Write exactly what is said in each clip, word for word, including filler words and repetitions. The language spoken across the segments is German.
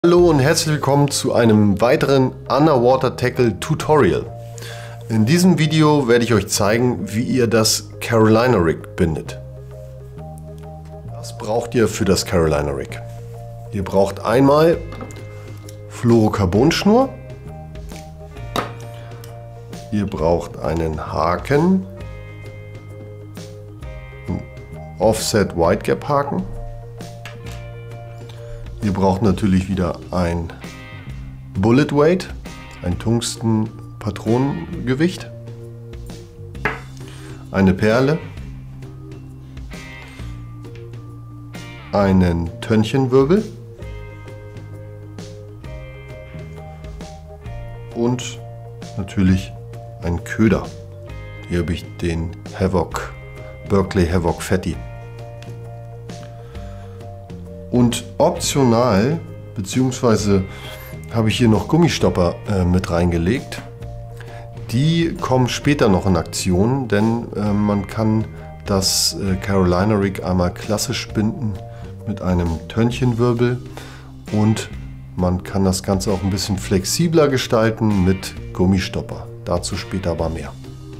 Hallo und herzlich willkommen zu einem weiteren Underwater Tackle Tutorial. In diesem Video werde ich euch zeigen, wie ihr das Carolina Rig bindet. Was braucht ihr für das Carolina Rig? Ihr braucht einmal Fluorocarbonschnur, ihr braucht einen Haken, einen Offset Wide Gap Haken. Ihr braucht natürlich wieder ein Bullet Weight, ein Tungsten-Patronengewicht, eine Perle, einen Tönchenwirbel und natürlich einen Köder. Hier habe ich den Havoc, Berkley Havoc Fatty. Und optional, beziehungsweise habe ich hier noch Gummistopper äh, mit reingelegt. Die kommen später noch in Aktion, denn äh, man kann das äh, Carolina Rig einmal klassisch binden mit einem Tönchenwirbel und man kann das Ganze auch ein bisschen flexibler gestalten mit Gummistopper. Dazu später aber mehr.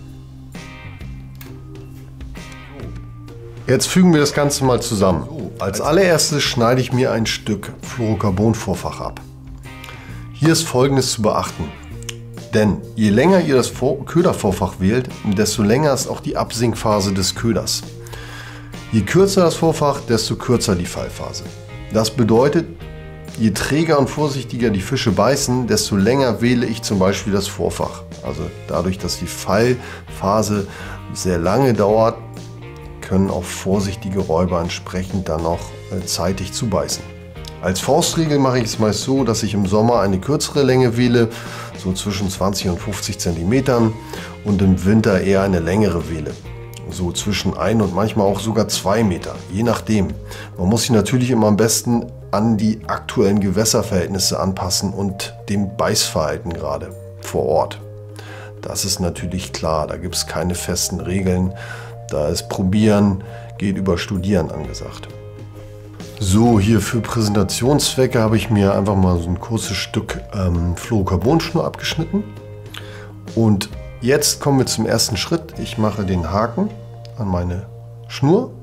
Jetzt fügen wir das Ganze mal zusammen. Als allererstes schneide ich mir ein Stück Fluorocarbon-Vorfach ab. Hier ist Folgendes zu beachten. Denn je länger ihr das Ködervorfach wählt, desto länger ist auch die Absinkphase des Köders. Je kürzer das Vorfach, desto kürzer die Fallphase. Das bedeutet, je träger und vorsichtiger die Fische beißen, desto länger wähle ich zum Beispiel das Vorfach. Also dadurch, dass die Fallphase sehr lange dauert, können auch vorsichtige Räuber entsprechend dann noch zeitig zubeißen. Als Faustregel mache ich es meist so, dass ich im Sommer eine kürzere Länge wähle, so zwischen zwanzig und fünfzig Zentimetern, und im Winter eher eine längere wähle, so zwischen ein und manchmal auch sogar zwei Meter, je nachdem. Man muss sich natürlich immer am besten an die aktuellen Gewässerverhältnisse anpassen und dem Beißverhalten gerade vor Ort. Das ist natürlich klar, da gibt es keine festen Regeln. Da ist Probieren, geht über Studieren angesagt. So, hier für Präsentationszwecke habe ich mir einfach mal so ein kurzes Stück ähm, Fluorocarbonschnur abgeschnitten. Und jetzt kommen wir zum ersten Schritt. Ich mache den Haken an meine Schnur.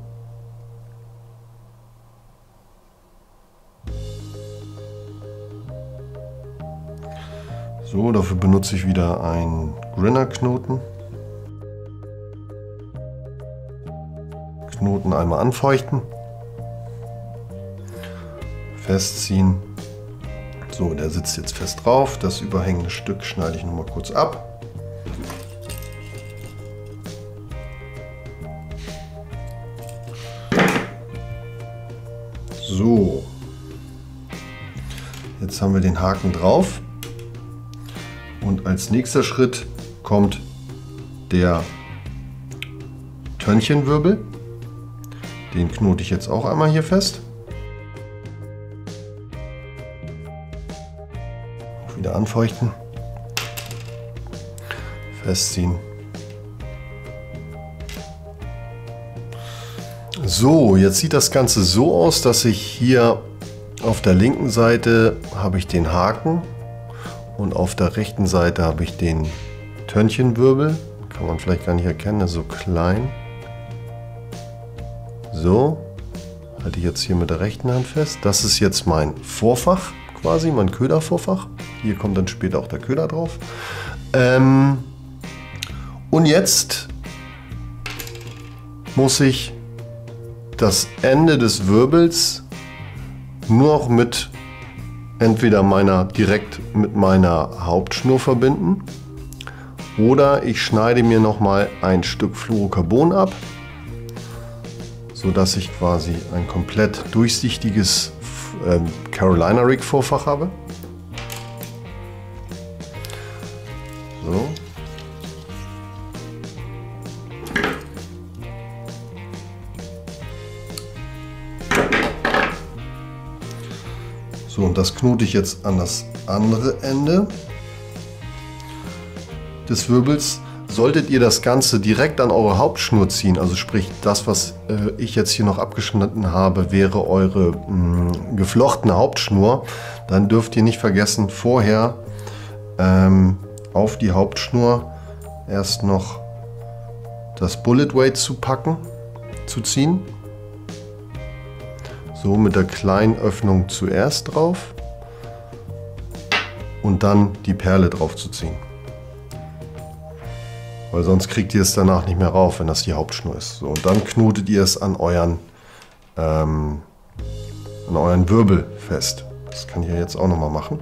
So, dafür benutze ich wieder einen Grinner-Knoten. Knoten einmal anfeuchten, festziehen. So, der sitzt jetzt fest drauf. Das überhängende Stück schneide ich noch mal kurz ab. So, jetzt haben wir den Haken drauf und als nächster Schritt kommt der Tönchenwirbel. Den knote ich jetzt auch einmal hier fest. Wieder anfeuchten. Festziehen. So, jetzt sieht das Ganze so aus, dass ich hier auf der linken Seite habe ich den Haken und auf der rechten Seite habe ich den Tönchenwirbel. Kann man vielleicht gar nicht erkennen, ist so klein. So, halte ich jetzt hier mit der rechten Hand fest. Das ist jetzt mein Vorfach, quasi mein Ködervorfach. Hier kommt dann später auch der Köder drauf. Ähm, und jetzt muss ich das Ende des Wirbels nur noch mit entweder meiner direkt mit meiner Hauptschnur verbinden oder ich schneide mir noch mal ein Stück Fluorocarbon ab, so dass ich quasi ein komplett durchsichtiges äh, Carolina Rig Vorfach habe. So. So, und das knote ich jetzt an das andere Ende des Wirbels. solltet ihr das Ganze direkt an eure Hauptschnur ziehen, also sprich das, was äh, ich jetzt hier noch abgeschnitten habe, wäre eure mh, geflochtene Hauptschnur, dann dürft ihr nicht vergessen, vorher ähm, auf die Hauptschnur erst noch das Bullet Weight zu packen, zu ziehen. So mit der kleinen Öffnung zuerst drauf und dann die Perle drauf zu ziehen. Weil sonst kriegt ihr es danach nicht mehr rauf, wenn das die Hauptschnur ist. So, und dann knotet ihr es an euren, ähm, an euren Wirbel fest. Das kann ich ja jetzt auch noch mal machen.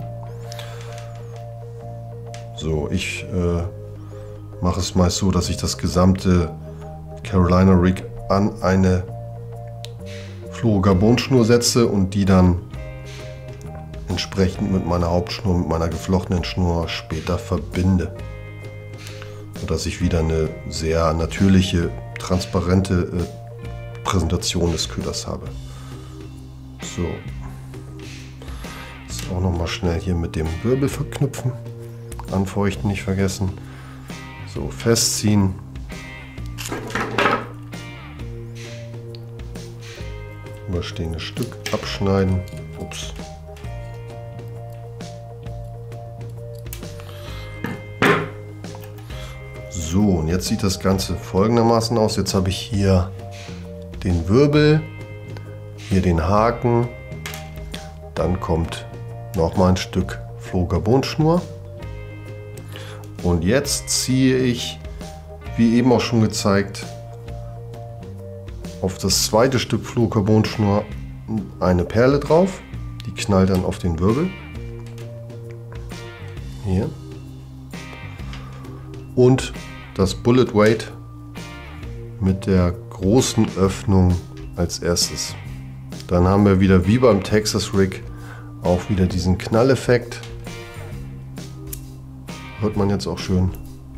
So, ich äh, mache es meist so, dass ich das gesamte Carolina Rig an eine Fluorocarbon-Schnur setze und die dann entsprechend mit meiner Hauptschnur, mit meiner geflochtenen Schnur später verbinde. Sodass ich wieder eine sehr natürliche, transparente äh, Präsentation des Köders habe. So. Jetzt auch noch mal schnell hier mit dem Wirbel verknüpfen. Anfeuchten nicht vergessen. So, festziehen. Überstehendes Stück abschneiden. Ups. So, und jetzt sieht das Ganze folgendermaßen aus. Jetzt habe ich hier den Wirbel, hier den Haken, dann kommt noch mal ein Stück Fluorocarbon-Schnur und jetzt ziehe ich, wie eben auch schon gezeigt, auf das zweite Stück Fluorocarbon-Schnur eine Perle drauf, die knallt dann auf den Wirbel, hier, und das Bullet Weight mit der großen Öffnung als erstes. Dann haben wir wieder wie beim Texas Rig auch wieder diesen Knalleffekt. Hört man jetzt auch schön.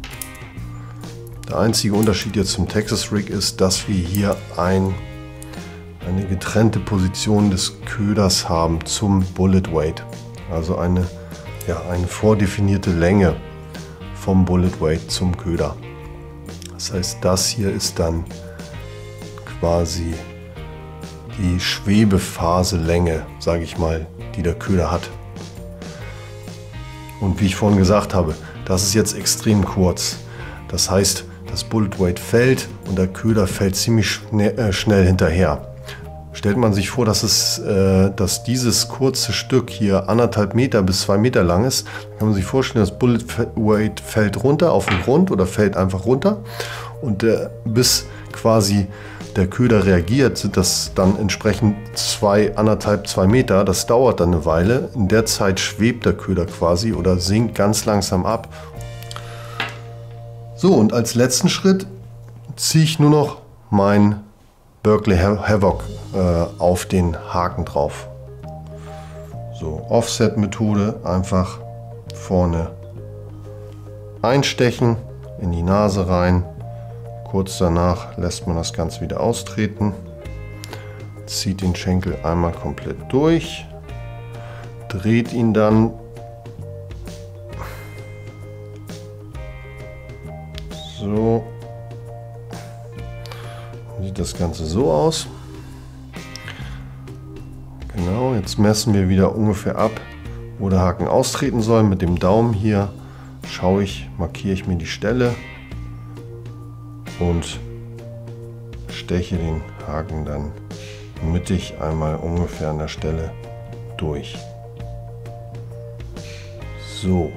Der einzige Unterschied jetzt zum Texas Rig ist, dass wir hier ein, eine getrennte Position des Köders haben zum Bullet Weight. Also eine, ja, eine vordefinierte Länge vom Bullet Weight zum Köder. Das heißt, das hier ist dann quasi die Schwebephaselänge, sage ich mal, die der Köder hat. Und wie ich vorhin gesagt habe, das ist jetzt extrem kurz. Das heißt, das Bullet Weight fällt und der Köder fällt ziemlich schnell, äh, schnell hinterher. Stellt man sich vor, dass, es, äh, dass dieses kurze Stück hier anderthalb Meter bis zwei Meter lang ist, dann kann man sich vorstellen, das Bullet Weight fällt runter auf den Grund oder fällt einfach runter. Und äh, bis quasi der Köder reagiert, sind das dann entsprechend zwei, anderthalb, zwei Meter. Das dauert dann eine Weile. In der Zeit schwebt der Köder quasi oder sinkt ganz langsam ab. So, und als letzten Schritt ziehe ich nur noch mein Berkley Havoc äh, auf den Haken drauf. So, Offset-Methode, einfach vorne einstechen, in die Nase rein. Kurz danach lässt man das Ganze wieder austreten, zieht den Schenkel einmal komplett durch, dreht ihn dann so. Sieht das Ganze so aus. Genau, jetzt messen wir wieder ungefähr ab, wo der Haken austreten soll. Mit dem Daumen hier schaue ich, markiere ich mir die Stelle und steche den Haken dann mittig einmal ungefähr an der Stelle durch. So,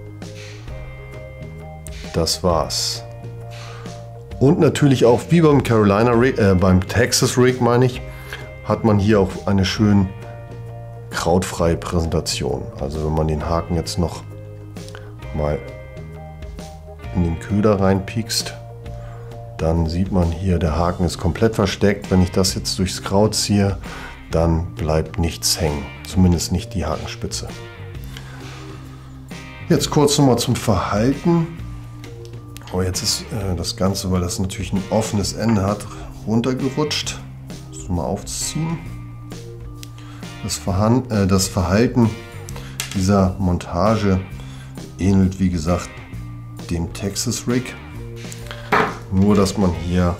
das war's. Und natürlich auch wie beim Carolina Rig, äh, beim Texas Rig meine ich, hat man hier auch eine schön krautfreie Präsentation. Also wenn man den Haken jetzt noch mal in den Köder reinpiekst, dann sieht man hier, der Haken ist komplett versteckt. Wenn ich das jetzt durchs Kraut ziehe, dann bleibt nichts hängen, zumindest nicht die Hakenspitze. Jetzt kurz nochmal zum Verhalten. Aber jetzt ist äh, das Ganze, weil das natürlich ein offenes Ende hat, runtergerutscht. Das mal aufziehen. Das, Verhan äh, das Verhalten dieser Montage ähnelt, wie gesagt, dem Texas Rig. nur dass man hier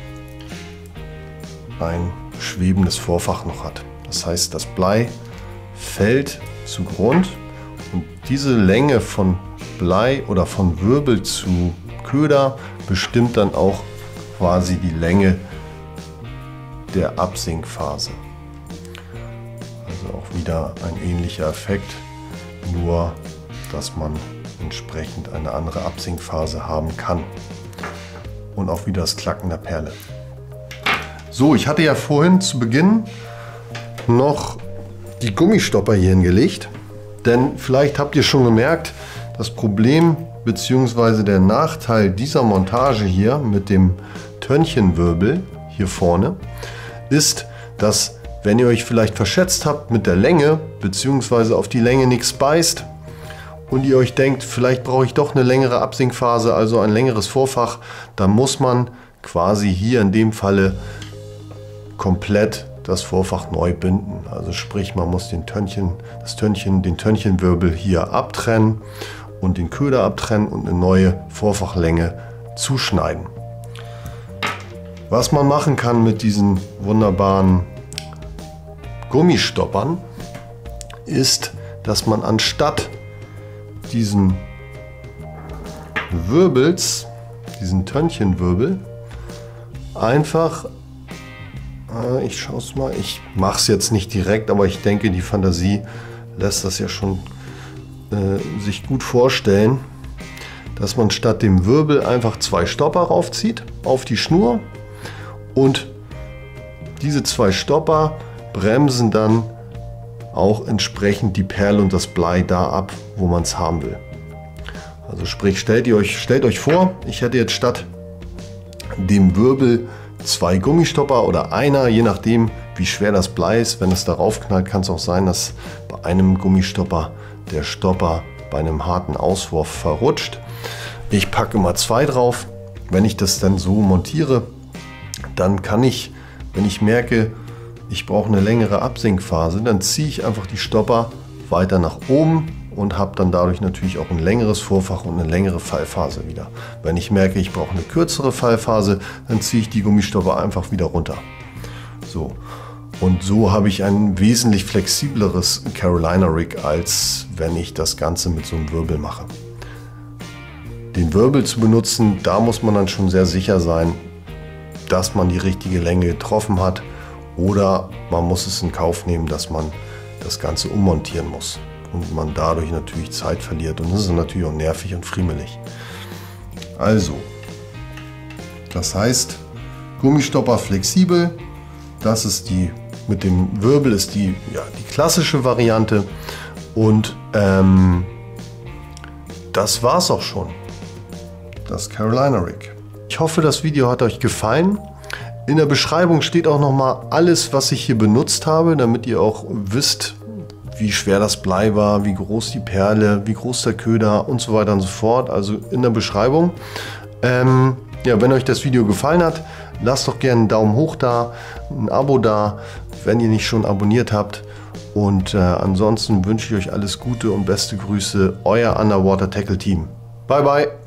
ein schwebendes Vorfach noch hat. Das heißt, das Blei fällt zu Grund und diese Länge von Blei oder von Wirbel zu Köder bestimmt dann auch quasi die Länge der Absinkphase. Also auch wieder ein ähnlicher Effekt, nur dass man entsprechend eine andere Absinkphase haben kann. Und auch wieder das Klacken der Perle. So, ich hatte ja vorhin zu Beginn noch die Gummistopper hier hingelegt, denn vielleicht habt ihr schon gemerkt, das Problem bzw. der Nachteil dieser Montage hier mit dem Törnchenwirbel hier vorne ist, dass wenn ihr euch vielleicht verschätzt habt mit der Länge bzw. auf die Länge nichts beißt und ihr euch denkt, vielleicht brauche ich doch eine längere Absinkphase, also ein längeres Vorfach, dann muss man quasi hier in dem Falle komplett das Vorfach neu binden. Also sprich, man muss den Törnchen, das Törnchen, den Törnchenwirbel hier abtrennen und den Köder abtrennen und eine neue Vorfachlänge zuschneiden. Was man machen kann mit diesen wunderbaren Gummistoppern ist, dass man anstatt diesen Wirbels, diesen Törnchenwirbel, einfach, äh, ich schaue es mal, ich mache es jetzt nicht direkt, aber ich denke, die Fantasie lässt das ja schon äh, sich gut vorstellen, dass man statt dem Wirbel einfach zwei Stopper raufzieht auf die Schnur und diese zwei Stopper bremsen dann auch entsprechend die Perle und das Blei da ab, wo man es haben will. Also sprich, stellt ihr euch, stellt euch vor, ich hätte jetzt statt dem Wirbel zwei Gummistopper oder einer, je nachdem wie schwer das Blei ist. Wenn es darauf knallt, kann es auch sein, dass bei einem Gummistopper der Stopper bei einem harten Auswurf verrutscht. Ich packe immer zwei drauf. Wenn ich das dann so montiere, dann kann ich, wenn ich merke, ich brauche eine längere Absinkphase, dann ziehe ich einfach die Stopper weiter nach oben und habe dann dadurch natürlich auch ein längeres Vorfach und eine längere Fallphase wieder. Wenn ich merke, ich brauche eine kürzere Fallphase, dann ziehe ich die Gummistopper einfach wieder runter. So. Und so habe ich ein wesentlich flexibleres Carolina Rig, als wenn ich das Ganze mit so einem Wirbel mache. Den Wirbel zu benutzen, da muss man dann schon sehr sicher sein, dass man die richtige Länge getroffen hat. Oder man muss es in Kauf nehmen, dass man das Ganze ummontieren muss und man dadurch natürlich Zeit verliert und das ist natürlich auch nervig und friemelig. Also, das heißt, Gummistopper flexibel, das ist die, mit dem Wirbel ist die, ja, die klassische Variante und ähm, das war's auch schon, das Carolina Rig. Ich hoffe, das Video hat euch gefallen. In der Beschreibung steht auch noch mal alles, was ich hier benutzt habe, damit ihr auch wisst, wie schwer das Blei war, wie groß die Perle, wie groß der Köder und so weiter und so fort. Also in der Beschreibung. Ähm, ja, wenn euch das Video gefallen hat, lasst doch gerne einen Daumen hoch da, ein Abo da, wenn ihr nicht schon abonniert habt. Und äh, ansonsten wünsche ich euch alles Gute und beste Grüße, euer Underwater Tackle Team. Bye bye!